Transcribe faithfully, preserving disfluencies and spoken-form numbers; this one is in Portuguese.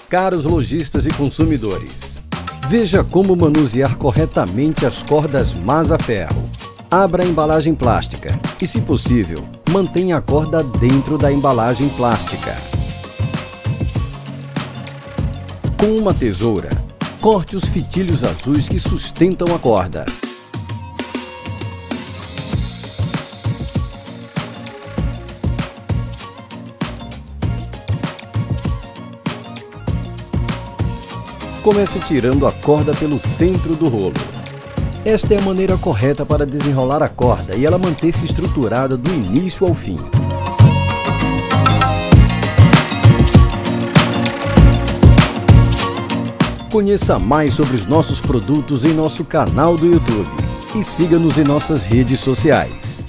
Caros lojistas e consumidores, veja como manusear corretamente as cordas Mazaferro. Abra a embalagem plástica e, se possível, mantenha a corda dentro da embalagem plástica. Com uma tesoura, corte os fitilhos azuis que sustentam a corda. Comece tirando a corda pelo centro do rolo. Esta é a maneira correta para desenrolar a corda e ela manter-se estruturada do início ao fim. Conheça mais sobre os nossos produtos em nosso canal do YouTube e siga-nos em nossas redes sociais.